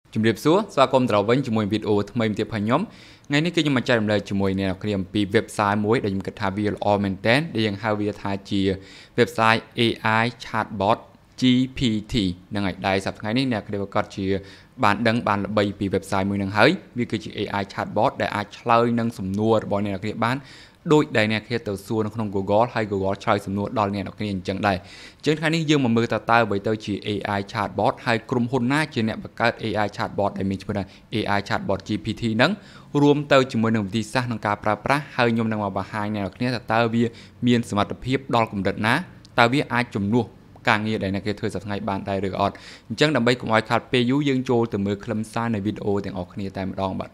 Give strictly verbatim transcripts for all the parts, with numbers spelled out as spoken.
ជំរាបសួរស្វាគមន៍ត្រវិញជាមួយវីដេអូថ្មីទៀតផងខ្ញុំថ្ងៃនេះគឺខ្ញុំមកចែករំលែកជាមួយអ្នកគ្នាអំពី website មួយដែលខ្ញុំគិតថាវាល្អមែនទែនដែលយើងហៅវាថាជា website เอ ไอ chatbot จี พี ที ហ្នឹងហើយដែលសប្តាហ៍ថ្ងៃនេះអ្នកគ្នាប្រកាសជាបានដឹងបានល្បីពី website មួយហ្នឹងហើយវាគឺជា เอ ไอ chatbot ដែលអាចឆ្លើយនឹងសំណួររបស់អ្នកគ្នាបានដោយដែលអ្នកគ្នាទៅសួរនៅក្នុង Google ហើយ Google ឆ្លើយសំណួរដល់អ្នកគ្នាអញ្ចឹងដែរអញ្ចឹងថ្ងៃនេះយើងមកមើលតើតើអ្វីទៅជា เอ ไอ chatbot ហើយក្រុមហ៊ុនណាជាអ្នកបង្កើត เอ ไอ chatbot ដែលមានឈ្មោះថា เอ ไอ chatbot จี พี ที ហ្នឹងរួមទៅជាមួយនឹងវិធីសាស្ត្រក្នុងការប្រើប្រាស់ហើយខ្ញុំនឹងមកបង្ហាញអ្នកគ្នាថាតើវាមានសមត្ថភាពដល់កម្រិតណាតើវាអាចជំនួសការងារដែលអ្នកគេធ្វើសប្តាហ៍បានដែរឬក៏អត់អញ្ចឹងដើម្បីកុំឲ្យខាតពេលយូរយើងចូលទៅមើលខ្លឹមសារនៃវីដេអូទាំងអស់គ្នាតែម្ដងបាទ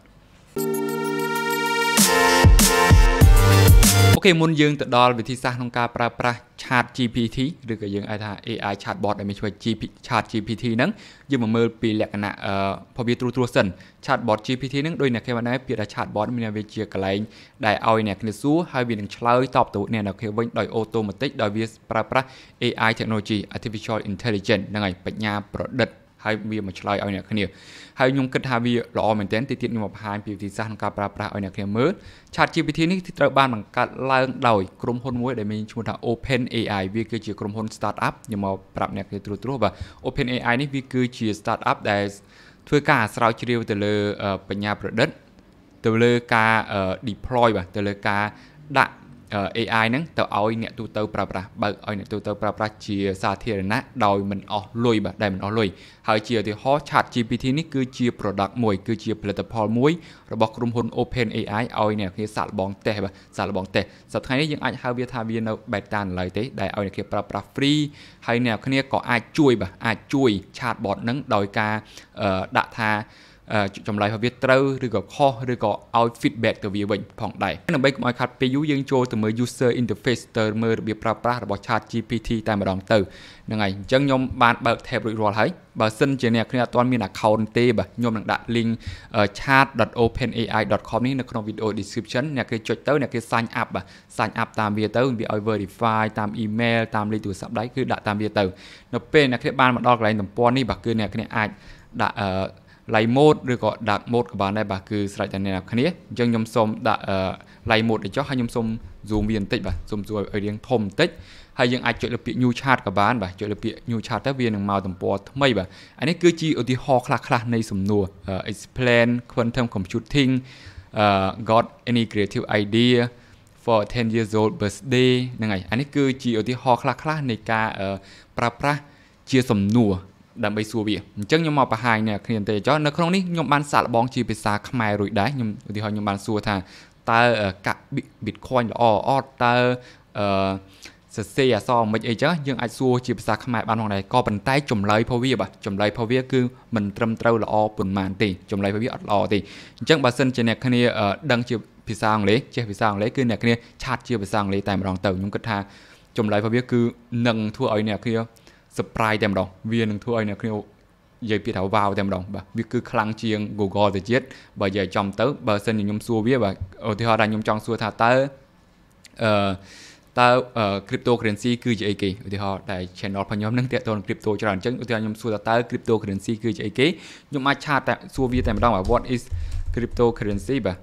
អូខេមុនយើងទៅដល់វិធីសាស្ត្រក្នុងការប្រើប្រាស់ Chat จี พี ที ឬក៏យើងអាចថា เอ ไอ Chatbot ដែលមានឈ្មោះ Chat จี พี ที ហ្នឹងយើងមកមើលពីលក្ខណៈអឺភពវាត្រួសត្រាសសិន Chatbot จี พี ที ហ្នឹងដូចអ្នកគេបានដែរពាក្យថា Chatbot មានវាជាកន្លែងដែលឲ្យអ្នកគ្នាសួរហើយវានឹងឆ្លើយតបទៅអ្នកអ្នកគេវិញដោយអូតូម៉ាទិកដោយវាប្រើប្រាស់ เอ ไอ technology artificial intelligence ហ្នឹងហើយបញ្ញាប្រឌិតហើយវាមកឆ្លើយឲ្យអ្នកគ្នាហើយខ្ញុំគិតថាវាល្អមែនទែនទីទៀតខ្ញុំមកបង្ហាញពីវិធីសាស្ត្រក្នុងការប្រើប្រាស់ឲ្យអ្នកគ្នាមើល Chat จี พี ที នេះត្រូវបានបង្កើតឡើងដោយក្រុមហ៊ុនមួយដែលមានឈ្មោះថា OpenAI វាគឺជាក្រុមហ៊ុន Startup ខ្ញុំមកប្រាប់អ្នកគ្នាត្រួសត្រាសបាទ OpenAI នេះវាគឺជា Startup ដែលធ្វើការស្រាវជ្រាវទៅលើបញ្ញាប្រឌិតទៅលើការ deploy បាទទៅលើការដាក់เอ ไอ ហ្នឹងទៅឲ្យអ្នកទូទៅប្រើប្រាស់បើកឲ្យអ្នកទូទៅប្រើប្រាស់ជាសាធារណៈដោយមិនអស់លុយបាទដែលមិនអស់លុយហើយជាឧទាហរណ៍ Chat จี พี ที នេះគឺជា product មួយគឺជាផលិតផលមួយរបស់ក្រុមហ៊ុន OpenAI ឲ្យអ្នកគ្នាសាកល្បងតេស្តបាទសាកល្បងតេស្តសប្តាហ៍នេះយើងអាចហៅវាថាវានៅ beta នៅឡើយទេដែលឲ្យអ្នកគ្នាប្រើប្រាស់ free ហើយអ្នកគ្នាក៏អាចជួយបាទអាចជួយ Chatbot ហ្នឹងដោយការដាក់ថាចម្លើយរបស់វាត្រូវឬក៏ខុសឬក៏ឲ្យ feedback ទៅវាវិញផងដែរដើម្បីកុំឲ្យខាត់ពេលយូរយើងចូលទៅមើល user interface ទៅមើលរបៀបប្រើប្រាស់របស់ Chat จี พี ที តែម្ដងទៅហ្នឹងហើយអញ្ចឹងខ្ញុំបានបើក tab រួចរាល់ហើយបើសិនជាអ្នកគ្នាអត់ទាន់មាន account ទេបាទខ្ញុំនឹងដាក់ link chat dot openai dot com នេះនៅក្នុង video description អ្នកគេចុចទៅអ្នកគេ sign up បាទ sign up តាមវាទៅវាឲ្យ verify តាម email តាមលេខទូរស័ព្ទដៃគឺដាក់តាមវាទៅនៅពេលអ្នកគ្នាបានមកដល់កន្លែងទំព័រនេះបាទគឺអ្នកគ្នាអាចដាក់ live mode ឬក៏ dark mode ក៏បានដែរបាទគឺស្រេចតែអ្នកគ្នាអញ្ចឹងខ្ញុំសូមដាក់ live mode ទៅចុះហើយខ្ញុំសូម zoom វាបន្តិចបាទសូម zoom ឲ្យរៀងធំបន្តិចហើយយើងអាចចុចលើពាក្យ new chat ក៏បានបាទចុចលើពាក្យ new chat ទៅវានឹងមកទំព័រថ្មីបាទអានេះគឺជាឧទាហរណ៍ខ្លះៗនៃសំណួរ explain quantum computing uh, got any creative idea for a ten years old birthday ហ្នឹងហើយអានេះគឺជាឧទាហរណ៍ខ្លះៗនៃការប្រើប្រាស់ជាសំណួរដើម្បីសួរវាអញ្ចឹងខ្ញុំមកបង្ហាញអ្នកគ្នាទេចុះនៅក្នុងនេះខ្ញុំបានសាកល្បងជាភាសាខ្មែររួចដែរខ្ញុំឧទាហរណ៍ខ្ញុំបានសួរថាតើកាក់ Bitcoin ល្អអត់តើអឺសរសេរអក្សរមិនអីចឹងយើងអាចសួរជាភាសាខ្មែរបានផងដែរក៏ប៉ុន្តែចម្លើយរបស់វាបាទចម្លើយរបស់វាគឺមិនត្រឹមត្រូវល្អប៉ុន្មានទេចម្លើយរបស់វាអត់ល្អទេអញ្ចឹងបើសិនជាអ្នកគ្នាដឹងជាភាសាអង់គ្លេសចេះភាសាអង់គ្លេសគឺអ្នកគ្នាឆាតជាភាសាអង់គ្លេសតែម្ដងទៅខ្ញុំគិតថាចម្លើយរបស់វាគឺនឹងធ្វើឲ្យអ្នកគ្នាsurprise តែម្ដងវានឹងធ្វើឲ្យអ្នកគ្នានិយាយពាក្យថា wow តែម្ដងបាទវាគឺខ្លាំងជាង Google ទៅទៀតបើនិយាយចំទៅបើសិនជាខ្ញុំសួរវាបាទឧទាហរណ៍ថាខ្ញុំចង់សួរថាតើអឺតើ cryptocurrency គឺជាអីគេឧទាហរណ៍ដែល channel របស់ខ្ញុំនឹងទាក់ទងនឹង crypto ច្រើនអញ្ចឹងឧទាហរណ៍ខ្ញុំសួរថាតើ cryptocurrency គឺជាអីគេខ្ញុំអាចឆាតតែសួរវាតែម្ដងបាទ what is cryptocurrency បាទ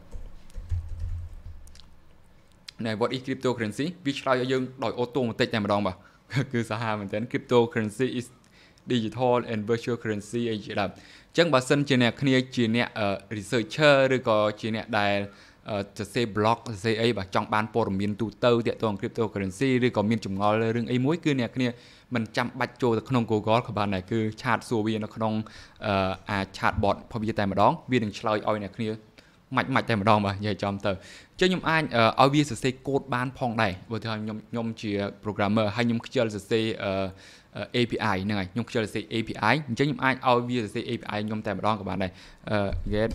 ណែ what is cryptocurrency វាឆ្លើយឲ្យយើងដោយ automatic តែម្ដងបាទគឺសាហាវមែនទែន cryptocurrency is digital and virtual currency អីជាដើមអញ្ចឹងបើសិនជាអ្នកគ្នាជាអ្នក researcher ឬក៏ជាអ្នកដែលសរសេរ blog សរសេរអីបាទចង់បានព័ត៌មានទូទៅទាក់ទង cryptocurrency ឬក៏មានចម្ងល់រឿងអីមួយគឺអ្នកគ្នាមិនចាំបាច់ចូលទៅក្នុង Google ក៏បានដែរគឺឆាតសួរវានៅក្នុងអា chatbot របស់វាតែម្ដងវានឹងឆ្លើយឲ្យអ្នកគ្នាម៉ាច់ម៉ាច់តែម្ដងបាទនិយាយចំទៅអញ្ចឹងខ្ញុំអាចឲ្យវាសរសេរកូដបានផងដែរបើថាខ្ញុំខ្ញុំជា programmer ហើយខ្ញុំខ្ជិលសរសេរ เอ พี ไอ ហ្នឹងហើយខ្ញុំខ្ជិលសរសេរ เอ พี ไอ អញ្ចឹងខ្ញុំអាចឲ្យវាសរសេរ เอ พี ไอ ខ្ញុំតែម្ដងក៏បានដែរ get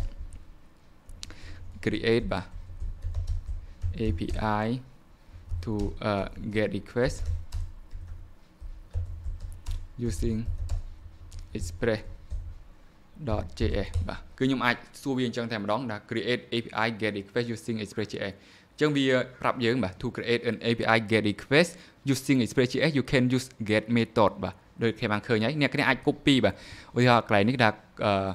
create បាទ เอ พี ไอ to uh, get request using express .js បាទគឺខ្ញុំអាចសួរវាអញ្ចឹងតែម្ដងថា create เอ พี ไอ get request using express.js អញ្ចឹងវាប្រាប់យើងបាទ to create an เอ พี ไอ get request using express.js you can use get method បាទដូចគេបានឃើញហើយអ្នកគ្នាអាច copy បាទឧទាហរណ៍កន្លែងនេះថា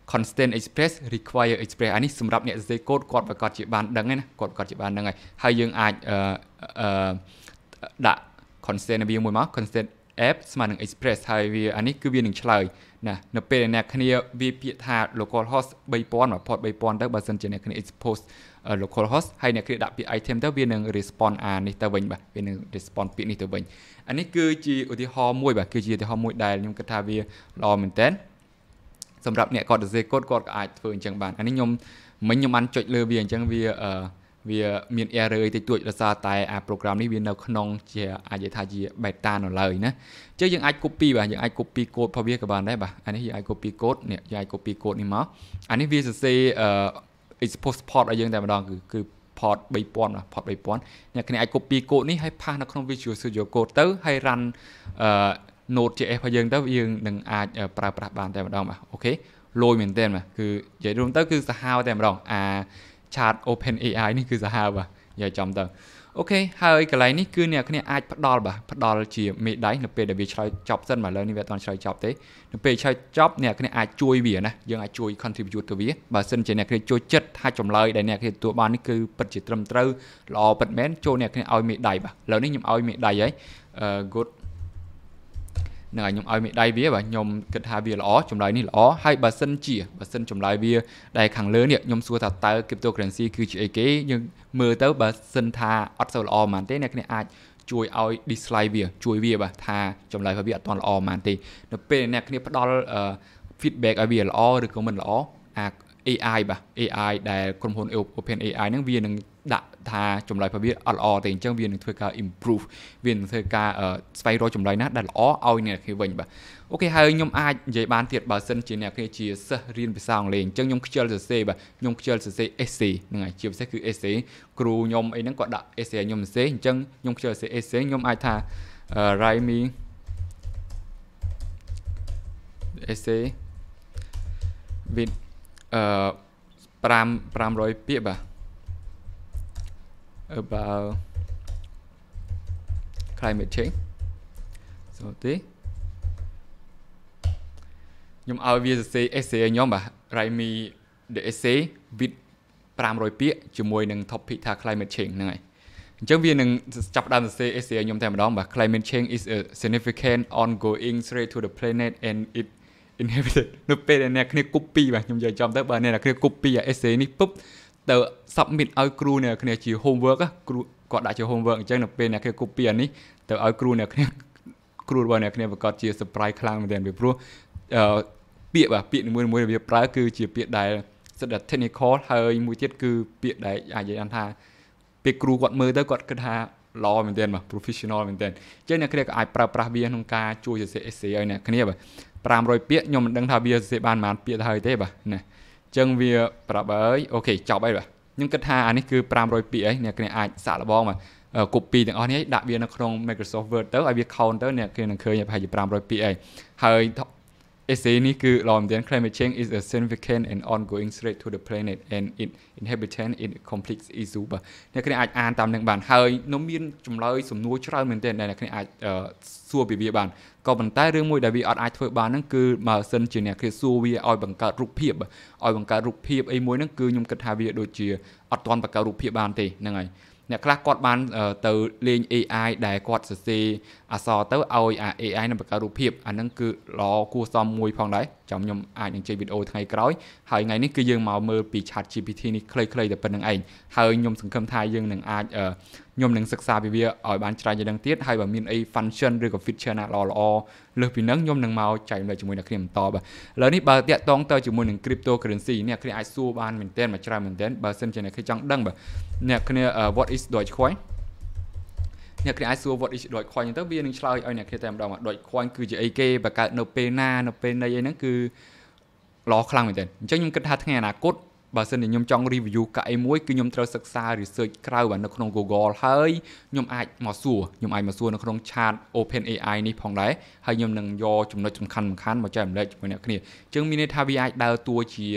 constant express require express អានេះសម្រាប់អ្នកសរសេរ code គាត់ប្រកាសជាបានដឹងណាគាត់គាត់ជាបានដឹងហើយហើយយើងអាចអឺអឺដាក់ constant វាមួយមក constant app ស្មើនឹង express ហើយវាអានេះគឺវានឹងឆ្លើយណានៅពេលអ្នកគ្នាវាពាក្យថា localhost 3000 port 3000ទៅបើសិនជាអ្នកគ្នា expose localhost ហើយអ្នកគ្នាដាក់ពាក្យ item ទៅវានឹង respond អានេះទៅវិញបាទវានឹង respond ពាក្យនេះទៅវិញអានេះគឺជាឧទាហរណ៍មួយបាទគឺជាឧទាហរណ៍មួយដែលខ្ញុំគិតថាវាល្អមែនតើសម្រាប់អ្នកគាត់សរសេរកូដគាត់ក៏អាចធ្វើអញ្ចឹងបានអានេះខ្ញុំមិញខ្ញុំបានចុចលើវាអញ្ចឹងវាអឺវាមាន error តិចតួចដោយសារតែអា program នេះវានៅក្នុងជាអាចនិយាយថាជា beta នៅឡើយណាអញ្ចឹងយើងអាច copy បាទយើងអាច copy code របស់វាក៏បានដែរបាទអានេះយើងអាច copy code នេះយើងអាច copy code នេះមកអានេះវាសរសេរអឺ expose port ឲ្យយើងតែម្ដងគឺគឺ port 3000បាទ port 3000អ្នកគ្នាអាច copy code នេះហើយផាសនៅក្នុង Visual Studio Code ទៅហើយ run អឺ Node.js របស់យើងទៅយើងនឹងអាចប្រើប្រាស់បានតែម្ដងបាទអូខេលយមែនទែនបាទគឺនិយាយរួមទៅគឺសាហាវតែម្ដងអា chat OpenAI នេះគឺសាហាវបាទនិយាយចំទៅអូខេហើយកន្លែងនេះគឺអ្នកគ្នាអាចផ្ដល់បាទផ្ដល់ជាមេដៃនៅពេលដែលវាឆ្លើយចប់សិនបាទឥឡូវនេះវាអត់ទាន់ឆ្លើយចប់ទេនៅពេលឆ្លើយចប់អ្នកគ្នាអាចជួយវាណាយើងអាចជួយ contribute ទៅវាបើសិនជាអ្នកគ្នាចូលចិត្តថាចម្លើយដែលអ្នកគ្នាទទួលបាននេះគឺពិតជាត្រឹមត្រូវល្អពិតមែនចូលអ្នកគ្នាឲ្យមេដៃបាទឥឡូវនេះខ្ញុំឲ្យមេដៃហើយអឺ goodនឹងឲ្យខ្ញុំឲ្យមេដៃវាបាទខ្ញុំគិតថាវាល្អចម្លើយនេះល្អហើយបើសិនជាបើសិនចម្លើយវាដែលខាងលើនេះខ្ញុំសួរថាតើ cryptocurrency គឺជាអីគេយើងមើលទៅបើសិនថាអត់សូវល្អប៉ុន្មានទេអ្នកគ្នាអាចជួយឲ្យ dislike វាជួយវាបាទថាចម្លើយរបស់វាអត់ទាន់ល្អប៉ុន្មានទេនៅពេលអ្នកគ្នាផ្ដល់ feedback ឲ្យវាល្អឬក៏មិនល្អអា เอ ไอ បាទ เอ ไอ ដែលក្រុមហ៊ុន OpenAI ហ្នឹងវានឹងដាក់ថាចម្លើយរបស់វាអត់ល្អទេអញ្ចឹងវានឹងធ្វើការ improve វានឹងធ្វើការស្វែងរកចម្លើយណាដែលល្អឲ្យអ្នកគ្នាវិញបាទអូខេហើយខ្ញុំអាចនិយាយបានទៀតបើសិនជាអ្នកគ្នាជាសិស្សរៀនភាសាអង់គ្លេសអញ្ចឹងខ្ញុំខ្ជិលសរសេរបាទខ្ញុំខ្ជិលសរសេរ essay ហ្នឹងហើយជាពិសេសគឺ essay គ្រូខ្ញុំអីហ្នឹងគាត់ដាក់ essay ខ្ញុំសរសេរអញ្ចឹងខ្ញុំខ្ជិលសរសេរ essay ខ្ញុំអាចថា write me essay with អឺ500ពាក្យបាទ about climate change សូទេខ្ញុំឲ្យវាសរសេរ essay ឲ្យខ្ញុំបាទ write me the essay with 500ពាក្យជាមួយនឹង topic ថា climate change ហ្នឹងហើយអញ្ចឹងវានឹងចាប់ដើមសរសេរ essay ឲ្យខ្ញុំតែម្ដងបាទ climate change is a significant ongoing threat to the planet and it inhabited នៅពេលដែលអ្នកគ្នា copy បាទខ្ញុំនិយាយចំទៅបើអ្នកគ្នា copy អា essay នេះពុបទៅ submit ឲ្យគ្រូអ្នកគ្នាជា homework គ្រូគាត់ដាក់ជា homework អញ្ចឹងនៅពេលអ្នកគ្នា copy អានេះទៅឲ្យគ្រូអ្នកគ្នាគ្រូរបស់អ្នកគ្នាប្រកាសជា surprise ខ្លាំងមែនទែនពីព្រោះអឺពាក្យបាទពាក្យនីមួយៗវាប្រើគឺជាពាក្យដែលសិតតែ technical ហើយមួយទៀតគឺពាក្យដែលអាចនិយាយថាពេលគ្រូគាត់មើលទៅគាត់គិតថាល្អមែនទែនបាទ professional មែនទែនអញ្ចឹងអ្នកគ្នាក៏អាចប្រើប្រាស់វាក្នុងការជួយសរសេរ essay ឲ្យអ្នកគ្នាបាទ500ពាក្យខ្ញុំមិនដឹងថាវាសរសេរបានប៉ុន្មានពាក្យទៅហើយទេបាទណាអញ្ចឹងវាប្រាប់ហើយអូខេចប់ហើយបាទខ្ញុំគិតថាអានេះគឺ500ពាក្យហើយអ្នកគ្នាអាចសាកល្បងបាទ copy ទាំងអស់នេះដាក់វានៅក្នុង Microsoft Word ទៅឲ្យវា count ទៅអ្នកគ្នានឹងឃើញប្រហែលជា500ពាក្យហើយហើយ essay នេះគឺល្អមែនទែន climate change is a significant and ongoing threat to the planet and its inhabitants in complex issue បាទអ្នកគ្នាអាចអានតាមនឹងបានហើយនៅមានចម្លើយសំណួរច្រើនមែនទែនដែលអ្នកគ្នាអាចសួរពីវាបានក៏ប៉ុន្តែរឿងមួយដែលវាអត់អាចធ្វើបានហ្នឹងគឺបើសិនជាអ្នកគ្នាសួរវាឲ្យបង្កើតរូបភាពឲ្យបង្កើតរូបភាពអីមួយហ្នឹងគឺខ្ញុំគិតថាវាដូចជាអត់ទាន់បង្កើតរូបភាពបានទេហ្នឹងហើយអ្នកខ្លះគាត់បានទៅលេង เอ ไอ ដែលគាត់សរសេរអក្សរទៅឲ្យអា เอ ไอ នឹងបង្កើតរូបភាពអាហ្នឹងគឺល្អគួរសមមួយផងដែរចាំខ្ញុំអាចនឹងចេញវីដេអូថ្ងៃក្រោយហើយថ្ងៃនេះគឺយើងមកមើលពី Chat ជី พี ที នេះខ្លីៗតែប៉ុណ្្នឹងឯងហើយខ្ញុំសង្ឃឹមថាយើងនឹងអាចខ្ញុំនឹងសិក្សាពីវាឲ្យបានច្រើនជាងនឹងទៀតហើយបើមានអី function ឬក៏ feature ណាល្អល្អលើសពីហ្នឹងខ្ញុំនឹងមកចែកម្លែកជាមួយអ្នកគ្នាបន្តបាទឥឡូវនេះបើតាក់ទងទៅជាមួយនឹង cryptocurrency អ្នកគ្នាអាចសួរបានមែនទែនមកច្រើនមែនទែនបើសិនជាអ្នកគ្នាចង់ដឹងបាទអ្នកគ្នា what is Dogecoin អ្នកគ្នាអាចសួរ what is Dogecoin ទៅវានឹងឆ្លើយឲ្យអ្នកគ្នាតែម្ដង Dogecoin គឺជាអីគេបង្កើតនៅពេលណានៅពេលណីអីហ្នឹងគឺល្អខ្លាំងមែនទែនអញ្ចឹងខ្ញុំគិតថាថ្ងៃអនាគតបើសិនជាខ្ញុំចង់ review កាក់អីមួយគឺខ្ញុំត្រូវសិក្សា research ក្រៅបាទនៅក្នុង Google ហើយខ្ញុំអាចមកសួរខ្ញុំអាចមកសួរនៅក្នុង chat OpenAI នេះផងដែរហើយខ្ញុំនឹងយកចំណុចសំខាន់ៗមកចែករំលែកជាមួយអ្នកគ្នាអញ្ចឹងមានន័យថាវាអាចដើរតួជាអ្នក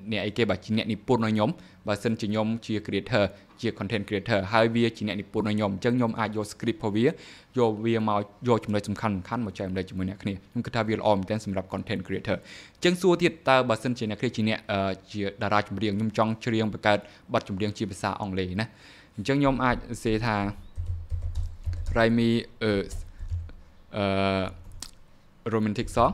អ្នកអីគេបាទជាអ្នកនិពន្ធឲ្យខ្ញុំបើសិនជាខ្ញុំជា creator ជា content creator ហើយវាជាអ្នកនិពន្ធឲ្យខ្ញុំអញ្ចឹងខ្ញុំអាចយក script របស់វាយកវាមកយកចំណុចសំខាន់សំខាន់មកចែករំលែកជាមួយអ្នកគ្នាខ្ញុំគិតថាវាល្អមែនទែនសម្រាប់ content creator អញ្ចឹងសួរទៀតតើបើសិនជាអ្នកគ្នាជាអ្នកជាតារាចម្រៀងខ្ញុំចង់ច្រៀងបង្កើតបទចម្រៀងជាភាសាអង់គ្លេសណាអញ្ចឹងខ្ញុំអាចសរសេរថា write me a uh, romantic song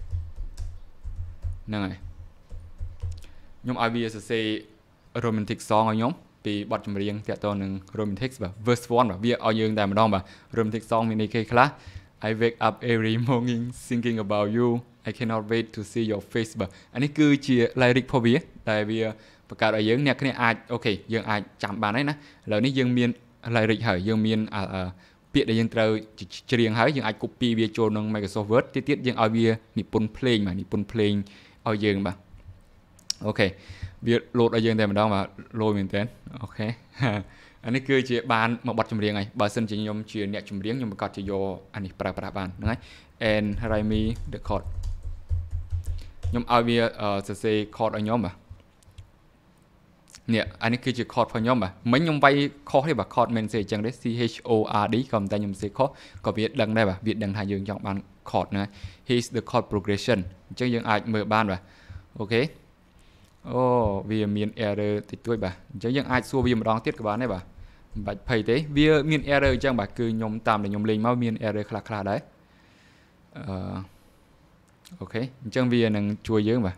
ហ្នឹងហើយខ្ញុំឲ្យវាសរសេរ romantic song ឲ្យខ្ញុំពីបទចម្រៀងទាក់ទងនឹង romantic បាទ verse one បាទវាឲ្យយើងតែម្ដងបាទ romantic song មានន័យគេខ្លះ I wake up every morning thinking about you I cannot wait to see your face បាទអានេះគឺជា lyric របស់វាដែលវាបង្កើតឲ្យយើងអ្នកគ្នាអាចអូខេយើងអាចចាំបានហើយណាឥឡូវនេះយើងមាន lyric ហើយយើងមានពាក្យដែលយើងត្រូវច្រៀងហើយយើងអាច copy វាចូលក្នុង Microsoft Word ទៀតទៀតយើងឲ្យវានិពន្ធភ្លេងបាទនិពន្ធភ្លេងឲ្យយើងបាទអូខេវាលោតឲ្យយើងតែម្ដងបាទលយមែនតើអូខេអានេះគឺជាបានមកបទចម្រៀងហើយបើសិនជាខ្ញុំជាអ្នកចម្រៀងខ្ញុំប្រកាសជាយកអានេះប្រើប្រាស់បានហ្នឹងហើយ and write me the chord ខ្ញុំឲ្យវាសរសេរ chord ឲ្យខ្ញុំបាទនេះអានេះគឺជា chord របស់ខ្ញុំបាទមិញខ្ញុំវាយខុសទេបាទ chord មិនសេអញ្ចឹងទេ C H O R D ក៏តែខ្ញុំសេខុសក៏វាដឹងដែរបាទវាដឹងថាយើងចង់បាន chord ហ្នឹងហើយ here's the chord progression អញ្ចឹងយើងអាចមើលបានបាទអូខេអូវាមាន error តិចតួចបាទអញ្ចឹងយើងអាចសួរវាម្ដងទៀតក៏បានដែរបាទមិនបាច់ភ័យទេវាមាន error អញ្ចឹងបាទគឺខ្ញុំតាមដែលខ្ញុំលេងមកមាន error ខ្លះខ្លះដែរអឺអូខេអញ្ចឹងវានឹងជួយយើងបាទ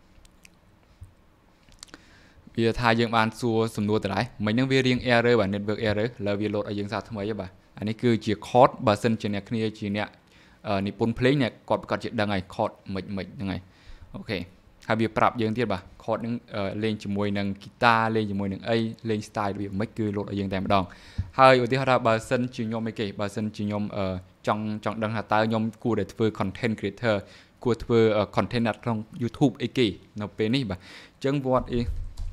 វាថាយើងបានសួរសំណួរទៅដែរមិញហ្នឹងវារៀង error បាទ network error ឥឡូវវា load ឲ្យយើងសារថ្មីហើយបាទអានេះគឺជា chord បើសិនជាអ្នកគ្នាជាអ្នកនិពន្ធភ្លេងអ្នកគាត់ប្រកាសជាដឹងហើយ chord មិនមិនហ្នឹងហើយអូខេហើយវាប្រាប់យើងទៀតបាទ chord ហ្នឹងលេងជាមួយនឹង guitar លេងជាមួយនឹងអីលេង style វាមិនគឺ load ឲ្យយើងតែម្ដងហើយឧទាហរណ៍ថាបើសិនជាខ្ញុំអីគេបើសិនជាខ្ញុំចង់ចង់ដឹងថាតើខ្ញុំគួរតែធ្វើ content creator គួរធ្វើ content ក្នុង YouTube អីគេនៅពេលនេះបាទអញ្ចឹង what is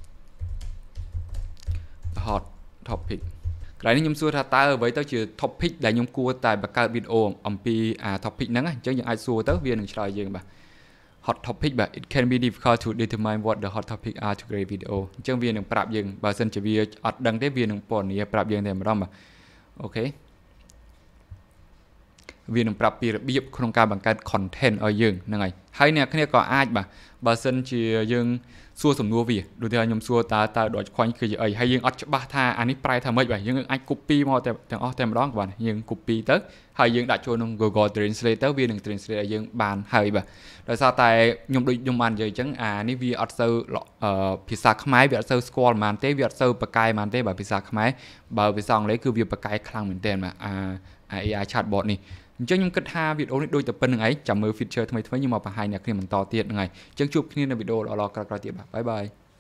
hot topic កន្លែងនេះខ្ញុំសួរថាតើអ្វីទៅជា topic ដែលខ្ញុំគួរតែបង្កើតវីដេអូអំពីអា topic ហ្នឹងអញ្ចឹងយើងអាចសួរទៅវានឹងឆ្លើយយើងបាទ hot topic បាទ it can be difficult to determine what the hot topic are to create video អញ្ចឹងវានឹងប្រាប់យើងបើសិនជាវាអត់ដឹងទេវានឹងពណ៌នាប្រាប់យើងតែម្ដងបាទអូខេវានឹងប្រាប់ពីរបៀបក្នុងការបង្កើត content ឲ្យយើងហ្នឹងហើយហើយអ្នកគ្នាក៏អាចបាទបើសិនជាយើងសួរសំណួរវាដូចថាខ្ញុំសួរតើតើដកខ្វាញ់គឺជាអីហើយយើងអត់ច្បាស់ថាអានេះប្រែថាម៉េចបាទយើងអាច copy មកទាំងអស់តែម្ដងក៏បានយើង copy ទៅហើយយើងដាក់ចូលក្នុង Google Translate ទៅវានឹង translate ឲ្យយើងបានហើយបាទដោយសារតែខ្ញុំដូចខ្ញុំបាននិយាយអញ្ចឹងអានេះវាអត់សូវភាសាខ្មែរវាអត់សូវស្គាល់ប៉ុន្មានទេវាអត់សូវបកកែប៉ុន្មានទេបាទភាសាខ្មែរបើភាសាអង់គ្លេសគឺវាបកកែខ្លាំងមែនទែនបាទអា A I chatbot នេះអញ្ចឹងខ្ញុំគិតថាវីដេអូនេះដូចតែប៉ុណ្្នឹងឯងចាំមើល feature ថ្មីៗខ្ញុំមកបង្ហាញអ្នកគ្នាបន្តទៀតហ្នឹងហើយអញ្ចឹងជួបគ្នានៅវីដេអូល្អៗក្រោយៗទៀតបាទបាយបាយ